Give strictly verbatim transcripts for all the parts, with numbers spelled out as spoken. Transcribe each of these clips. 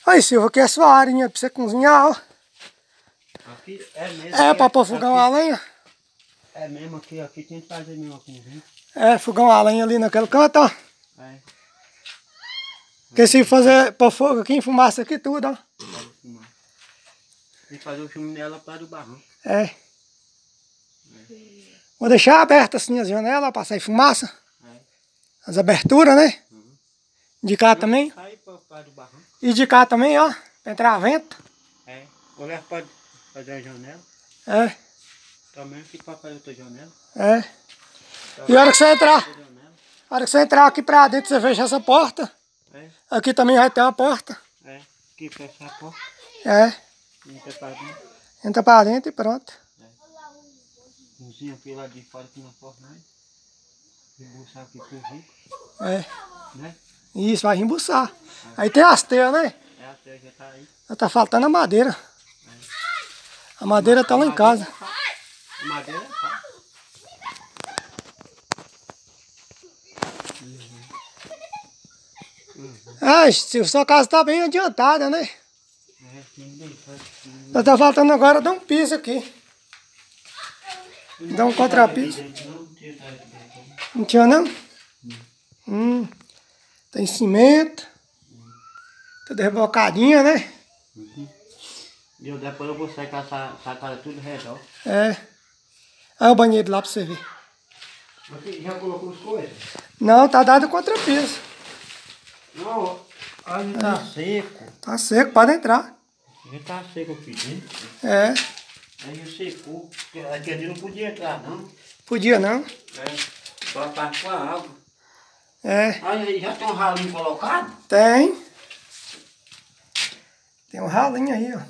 Aí, Silvio, aqui é a sua arinha pra você cozinhar, ó. Aqui é mesmo. É, pra pôr aqui, fogão a lenha? É mesmo aqui, aqui tem que fazer mesmo aqui, viu? É, fogão a lenha ali naquele canto, ó. É. Porque se fazer pôr fogo aqui, fumaça aqui tudo, ó. Tem que fazer o filme nela para do barrão. É. É. Vou deixar aberta assim as janelas pra sair fumaça. É. As aberturas, né? Uhum. De cá também. Sai para do barrão. E de cá também, ó. Pra entrar vento. É. O resto pode fazer a janela. É. Também fica para fazer outra janela. É. E a hora que você entrar, a hora que você entrar aqui pra dentro, você fecha essa porta. É. Aqui também vai ter uma porta. É. Aqui fecha a porta. É. Entra para dentro. Entra pra dentro e pronto. É. Cozinha aqui lá de fora aqui na fornalha. Embuçar aqui por rico. É. Né? Isso, vai embuçar. É. Aí tem as teias, né? É, a teia já tá aí. Já tá faltando a madeira. É. A madeira tá lá em casa. A madeira é fácil. Ah, Silvio, sua casa tá bem adiantada, né? É, sim, bem fácil. Só tá faltando agora dar um piso aqui. Dá um contrapiso. Não tinha não? Hum. Tem cimento. Tudo rebocadinha, né? Uhum. E eu, depois eu vou secar essa, essa casa tudo redor. É. Aí o banheiro lá pra você ver. Aqui, já colocou as coisas? Não, tá dado contrapiso. Não, olha, tá ah, seco. Tá seco, pode entrar. Já tá seco aqui dentro. É. Aí já secou. Aqui ali não podia entrar, não. Podia não. É. Só parte com a água. É. Aí já tem um ralinho colocado? Tem. Tem um ralinho aí, ó.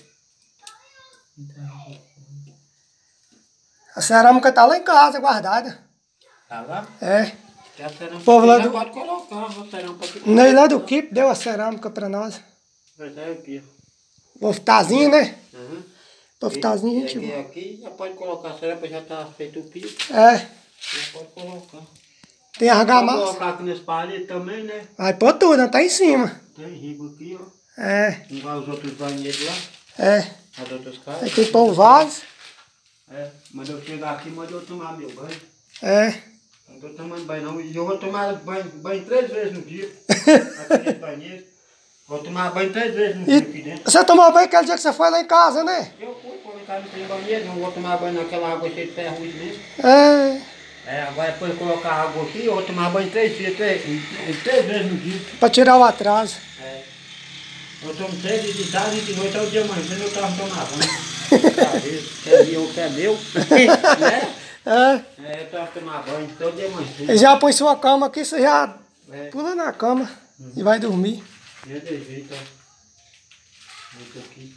A cerâmica tá lá em casa, guardada. Tá lá? É. A cerâmica o povo lá do... pode colocar a cerâmica aqui. Ney lá do Kipe deu a cerâmica pra nós. Mas é aqui. Boftazinho, né? Uhum. Boftazinho, gente. Aqui, aqui já pode colocar a cerâmica, já tá feito o piso. É. Já pode colocar. Tem argamassa. Pode colocar aqui nesse palito também, né? Vai pôr tudo, né? Tá em cima. Tem ribo aqui, ó. É. Igual os outros banheiros lá. É. As outras casas. Aí tem que pôr o vaso. É. Mas eu chegar aqui, mas eu tomar meu banho. É. Não tô tomando banho não. E eu vou tomar banho, banho três vezes no dia. Aqui nesse banheiro. Vou tomar banho três vezes no dia aqui dentro. Você tomou banho aquele dia que você foi lá em casa, né? Eu fui, fui em casa, não tem banheiro. Não vou tomar banho naquela água cheia de ferrugem mesmo. É. É, agora depois de colocar água aqui, eu vou tomar banho três dias, três, três vezes no dia. Pra tirar o atraso. É. Eu tomo três dias de tarde e de noite, ao dia amanhecendo eu tava tomando banho. Que é meu, que é meu. Né? É. É, eu tava tomando banho todo dia amanhecendo. Ele já põe sua cama aqui, você já é. pula na cama uhum. e vai dormir. É de jeito, ó. Muito aqui.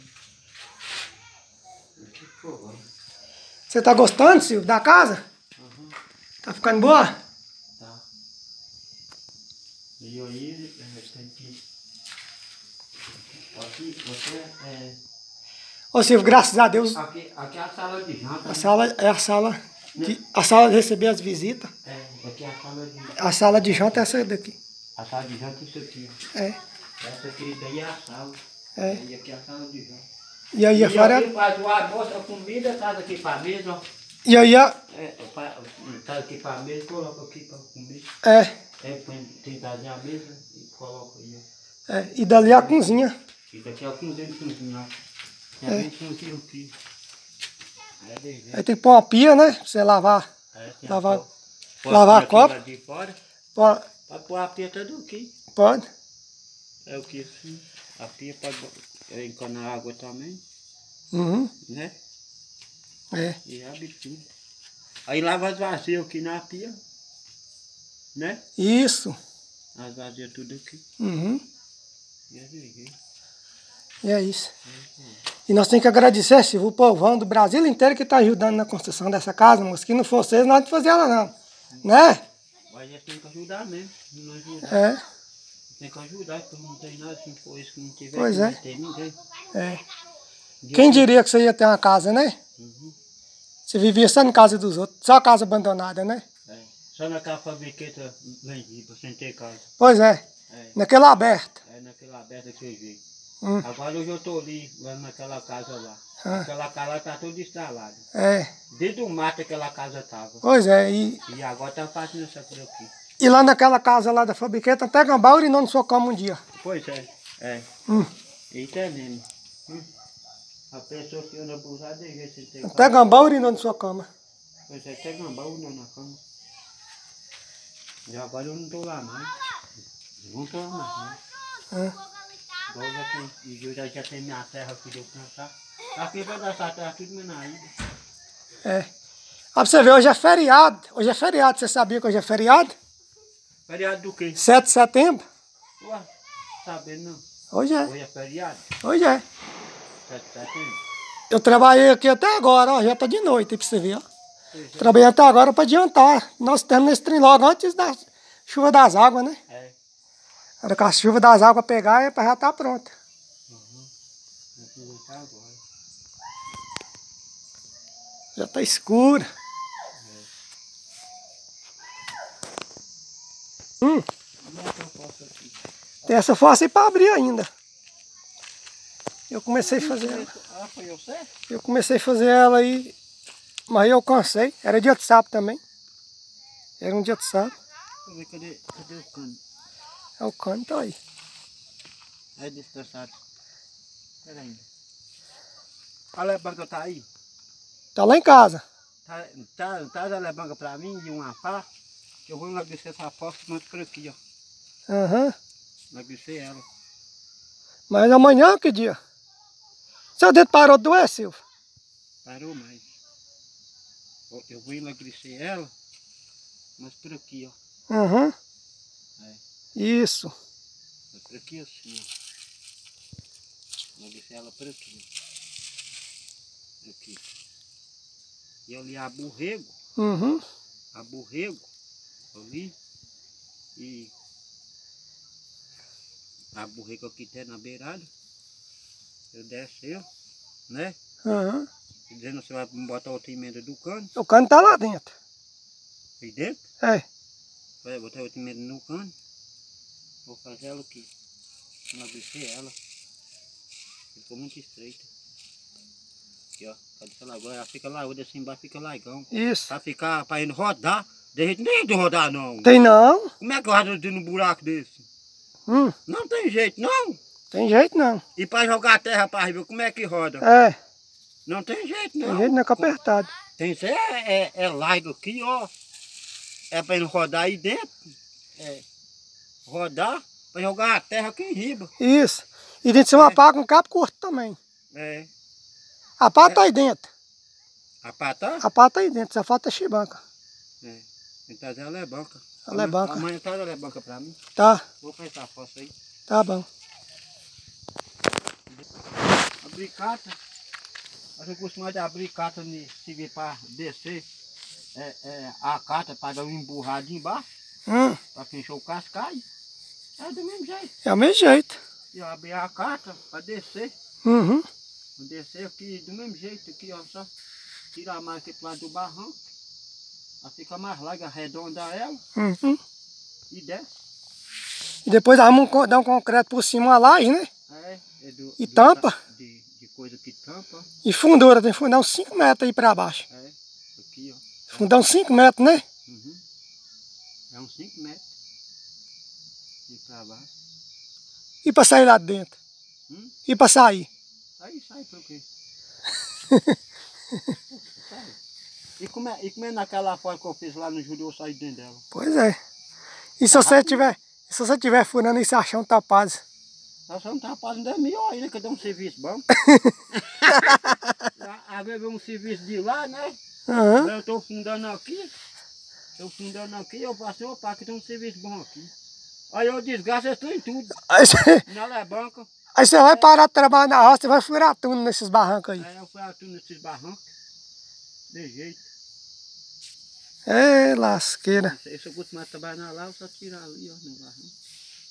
Aqui ficou. Você tá gostando, Silvio, da casa? Uhum. Tá ficando boa? Tá. E aí, tem que... Aqui, você é... Ô Silvio, graças a Deus. Aqui, aqui é a sala de janta. A né? sala é a sala de, a sala de receber as visitas. É, aqui é a sala de... A sala de janta é essa daqui. A sala de janta é isso aqui, ó. É. Essa aqui daí é a sala. É. E aqui é a sala de janta. E aí e fora... aqui faz o almoço, a comida, traz aqui pra mesa, ó. E aí a... É, traz aqui pra mesa, coloca aqui pra comer. É. É, põe, tem trazer a mesa e coloca aí, ó. É. E dali a cozinha. E daqui é a cozinha de cozinha, ó. Tem É. a cozinha aqui. É de jeito. Aí tem que pôr uma pia, né? Pra você lavar. É, tem lavar a lavar a copa. de fora. Pode. Pode pôr a pia tudo aqui. Pode. É o que assim. A pia pode encanar água também. Uhum. Né? É. E abre tudo. Aí lava as vasilhas aqui na pia. Né? Isso. As vasilhas tudo aqui. Uhum. E é jeito. E é isso. E nós temos que agradecer, Silvio, o povão do Brasil inteiro que está ajudando na construção dessa casa, mas que não fosse vocês, nós não fazíamos ela não. Né? Mas a gente tem que ajudar mesmo. Não ajudar. É. Tem que ajudar, porque não tem nada, se for isso que não tiver, Pois não é. vai ter ninguém. É. Quem diria que você ia ter uma casa, né? Uhum. Você vivia só em casa dos outros, só casa abandonada, né? É. Só naquela fabriqueta vendida, sem ter casa. Pois é. É. Naquela aberta. É naquela aberta que eu vi. Hum. Agora hoje eu tô ali, lá naquela casa lá. Ah. Aquela casa lá tá toda estralada. É. Desde o mato aquela casa tava. Pois é, e, E agora tá fazendo essa por aqui. e lá naquela casa lá da fabriqueta, até gambá urinou na sua cama um dia. Pois é, é. Hum. Eita é mesmo. Hum. A pessoa que anda abusada de jeito sem ter Até casa. gambá urinou na sua cama. Pois é, até gambá urinou na cama. E agora eu não tô lá mais. Não tô lá mais, né? Ah. Agora já tem, e eu já, já tem minha terra que deu plantar. Aqui vai dar essa terra tudo menos na ilha. É. Ó, pra você ver, hoje é feriado. Hoje é feriado, você sabia que hoje é feriado? Feriado do quê? sete de setembro. Ué, sabendo não. Hoje é. Hoje é feriado? Hoje é. sete de setembro? Eu trabalhei aqui até agora, ó. Já tá de noite aí pra você ver, ó. Pois é. Trabalhei até agora pra adiantar. Nós temos esse trem logo antes da chuva das águas, né? É. Na hora que a chuva das águas pegar, é pra já tá pronta. Uhum. Vou aproveitar agora. Já tá escuro. É. Hum. Como é que eu faço aqui? Tem essa fossa aí pra abrir ainda. Eu comecei a fazer ela. Ah, foi eu certo? Eu comecei a fazer ela aí, mas eu cansei. Era dia de sábado também. Era um dia de sábado. Deixa eu ver, cadê, cadê o cano? É o cano, tá aí. É descansado. Pera aí. A lebanca tá aí? Tá lá em casa. Tá, tá, tá a lebanca pra mim e uma pá. Que eu vou enlagrecer essa posta e mando por aqui, ó. Aham. Uhum. Enlagrecer ela. Mas amanhã, que dia? Seu dedo parou de doer, Silvio? Parou mais. Eu vou enlagrecer ela, mas por aqui, ó. Aham. Uhum. É. Isso. Mas por aqui assim, ó. Enlagrecer ela por aqui, ó. Aqui. E ali a borrego. Uhum. A borrego. Ali. E a borrego aqui até na beirada. Eu desceu, né? Aham. Uhum. Dizendo que você vai botar outra emenda do cano. O cano tá lá dentro. Aí dentro? É. Vai botar outra emenda no cano. Vou fazer ela aqui. Enlagrecer ela. Ficou muito estreita. Aqui, ó. Agora ela fica lá, assim embaixo fica largão. Isso. Pra ficar, pra ele rodar. De jeito nem de rodar, não. Tem não? Como é que eu rodo dentro de um buraco desse? Hum. Não tem jeito, não. Tem jeito não. E pra jogar a terra pra riba, como é que roda? É. Não tem jeito, não. Tem jeito não, que apertado. Tem que ser, é, é, é largo aqui, ó. É pra ele rodar aí dentro. É. Rodar pra jogar a terra aqui em riba. Isso. E dentro de ser uma É. pá com cabo curto também. É. A pá É. tá aí dentro. A pata? A pá tá aí dentro, só falta a chibanca. É. Tem que trazer a lebanca. A lebanca. Amanhã traz a lebanca pra mim. Tá. Vou pensar a fossa aí. Tá bom. Abrir cata. Eu costumo de abrir cata se vir para descer é, é, a cata para dar uma emburrada embaixo. Hum. Para fechar o cascalho. É do mesmo jeito. É o mesmo jeito. E eu abrir a cata para descer. Uhum. Vou descer aqui do mesmo jeito aqui, ó. Só tirar mais aqui pro lado do barranco. Ela fica mais larga, arredondar ela Uhum. e desce. E depois arruma um, dá um concreto por cima, uma laje, né? É, é do, E do, tampa. De, de coisa que tampa. E fundura, tem fundão cinco metros aí pra baixo. É, aqui, ó. Fundão cinco metros, né? Uhum. É uns cinco metros. E pra baixo. E pra sair lá de dentro? Hum? E pra sair? Aí sai por quê? Sai. E como, é, e como é naquela forma que eu fiz lá no Júlio, eu saí dentro dela? Pois é. E se você tiver, se você tiver furando esse achão tapado? Nós não tá fazendo é melhor ainda, que eu dou um serviço bom. Às vezes um serviço de lá, né? Uhum. Eu tô fundando aqui. Tô fundando aqui, eu passei, opa, que tem um serviço bom aqui. Aí eu desgasto esse trem tudo. Aí você, Na lebanca. aí você vai parar de trabalhar na roça, você vai furar tudo nesses barrancos aí. Aí eu fui tudo nesses barrancos. De jeito. É lasqueira. Se eu costumar trabalhar lá, eu só tirar ali, ó, no barranco.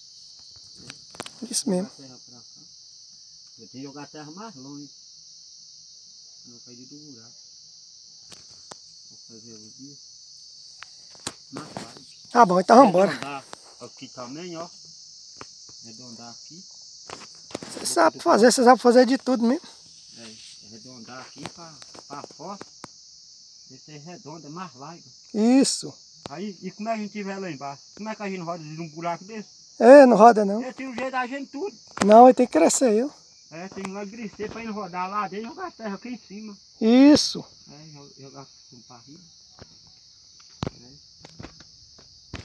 Isso mesmo. Terra pra cá. Eu tenho que jogar a terra mais longe. Pra não cair do buraco. Vou fazer o dia. Mais fácil. Tá bom, então vamos embora. Arredondar aqui também, ó. Arredondar aqui. Você sabe fazer, você sabe fazer de tudo mesmo. É, arredondar aqui para a fossa. Esse é redondo, é mais largo. Isso. Aí, e como é que a gente tiver lá embaixo? Como é que a gente roda de um buraco desse? É, não roda não. É, tem um jeito da gente tudo. Não, ele tem que crescer, eu. É, tem um agricer para ele rodar lá dentro e jogar a terra aqui em cima. Isso. É, jogar um barril. É.